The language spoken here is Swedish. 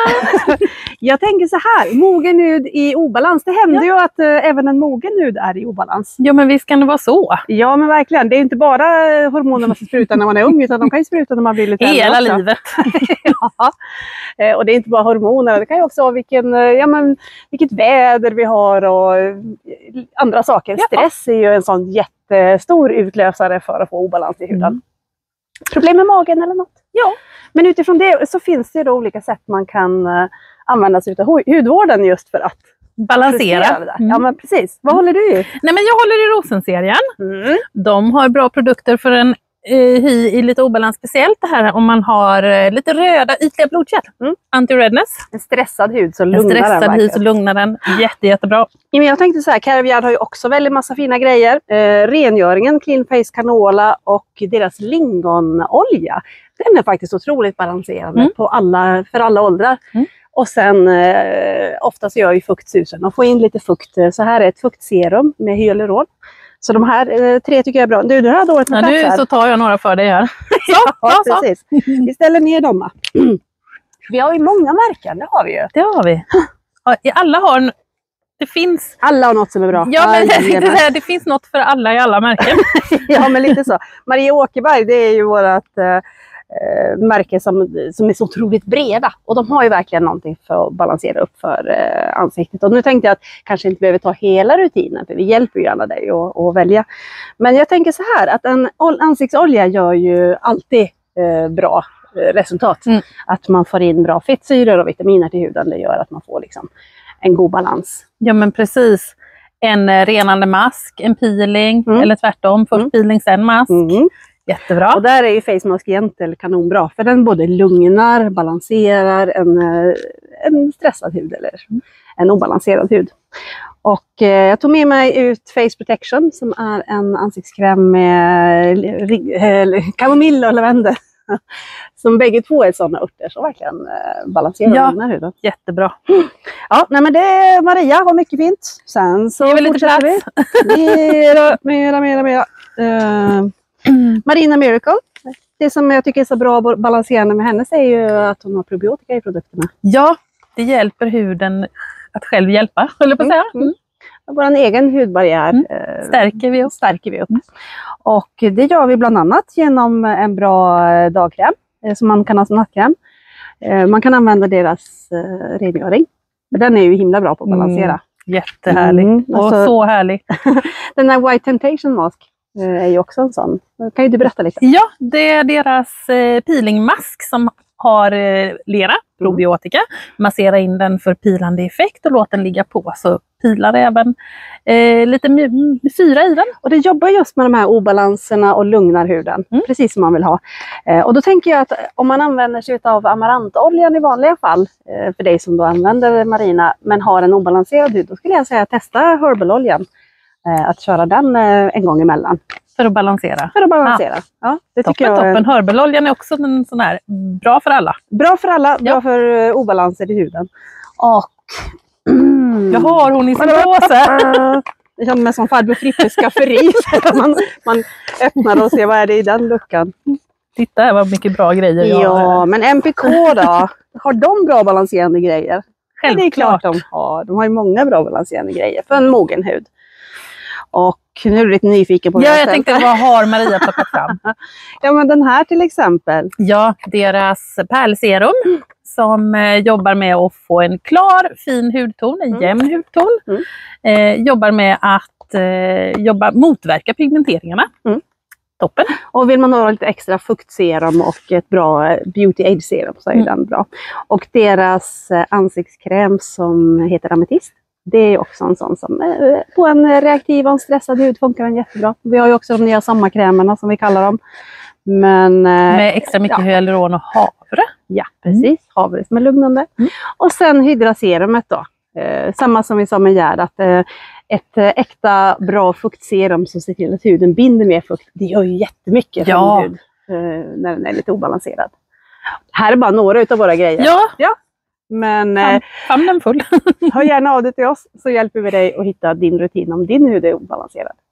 Jag tänker så här, mogen hud i obalans. Det händer ju att även en mogen hud är i obalans. Ja, men visst kan det vara så. Ja, men verkligen. Det är inte bara hormonerna som sprutar när man är ung, utan de kan ju spruta när man blir lite äldre Hela också. livet. Ja. Och det är inte bara hormoner, det kan ju också vara vilket väder vi har och andra saker. Ja. Stress är ju en sån jättestor utlösare för att få obalans i huden. Problem med magen eller något? Ja. Men utifrån det så finns det då olika sätt man kan använda sig av hudvården just för att Balansera. det där. Ja, men precis. Vad håller du i? Nej, men jag håller i Rosenserien. De har bra produkter för en hy i lite obalans. Speciellt det här om man har lite röda ytliga blodkärl. Anti-redness. En stressad hud så En lugnar den stressad hy verkligen. så lugnar den. Jättebra. Ja, men jag tänkte så här, Careviard har ju också väldigt massa fina grejer. Rengöringen, Clean Face Canola och deras lingonolja. Den är faktiskt otroligt balanserande för alla åldrar. Och sen ofta så gör ju fuktsusen och få in lite fukt. Så här är ett fuktserum med hyaluron. Så de här 3 tycker jag är bra. Du har dåligt med plats här. Så tar jag några för dig här. Ja, precis. Vi ställer ner dem. Vi har ju många märken, det har vi ju. Det har vi. Alla har... Det finns... Alla har något som är bra. Ja, men det finns något för alla i alla märken. Ja, men lite så. Maria Åkerberg, det är ju vårt märke som är så otroligt breda. Och de har ju verkligen någonting för att balansera upp för ansiktet. Och nu tänkte jag att kanske inte behöver ta hela rutinen, för vi hjälper ju alla dig att välja. Men jag tänker så här, att en ansiktsolja gör ju alltid bra resultat. Att man får in bra fettsyror och vitaminer till huden, det gör att man får liksom en god balans. Ja, men precis. En renande mask, en peeling eller tvärtom. Först peeling, sen mask. Jättebra. Och där är ju Face Mask Gentle kanonbra, för den både lugnar, balanserar en stressad hud eller en obalanserad hud. Och jag tog med mig ut Face Protection som är en ansiktskräm med kamomill och lavendel. Som bägge två är sådana örter som verkligen balanserar den här huden. Jättebra. Ja, nej men det är Maria, var mycket fint. Sen så fortsätter vi. Mera. Marina Miracle. Det som jag tycker är så bra och balanserande med hennes är ju att hon har probiotika i produkterna. Ja, det hjälper huden att själv hjälpa, höll på att säga. Vår egen hudbarriär stärker vi upp. Och det gör vi bland annat genom en bra dagkräm som man kan ha som nattkräm. Man kan använda deras rengöring. Den är ju himla bra på att balansera. Jättehärlig. Och så härlig. Den här White Temptation Mask är ju också en sån. Kan ju du berätta lite? Ja, det är deras peelingmask som har lera, probiotika. Massera in den för pilande effekt och låt den ligga på, så pilar även lite syra i den. Och det jobbar just med de här obalanserna och lugnar huden, precis som man vill ha. Och då tänker jag att om man använder sig av amarantoljan i vanliga fall, för dig som då använder Marina men har en obalanserad hud, då skulle jag säga testa herbaloljan. Att köra den en gång emellan. För att balansera. Ja, det tycker jag. Toppen. Herbaloljan är också en sån här bra för alla. Bra för alla, bra för obalanser i huden. Och jag har hon i sin påse. Det känns som farbror Frippes skafferi. man öppnar och ser vad är det i den luckan. Titta här vad mycket bra grejer jag har. Ja, men MPK då? Har de bra balanserande grejer? Självklart. Ja, det är klart de har. De har ju många bra balanserande grejer för en mogen hud. Och nu är du lite nyfiken på jag tänkte, vad har Maria plockat fram? Ja, men den här till exempel. Ja, deras pärlserum som jobbar med att få en klar, fin hudton, en jämn hudton. Jobbar med att motverka pigmenteringarna. Toppen. Och vill man ha lite extra fuktserum och ett bra beauty aid serum så är den bra. Och deras ansiktskräm som heter Ametist. Det är också en sån som på en reaktiv och stressad hud funkar den jättebra. Vi har ju också de nya sammakrämerna som vi kallar dem. Men, med extra mycket hyaluron och havre. Ja, precis. Havre som är lugnande. Och sen hydraserumet då. Samma som vi sa med Gerd, att ett äkta bra fuktserum som ser till att huden binder mer fukt. Det gör ju jättemycket för en hud när den är lite obalanserad. Här är bara några utav våra grejer. Ja. Men famnen full. hör gärna av dig till oss så hjälper vi dig att hitta din rutin om din hud är obalanserad.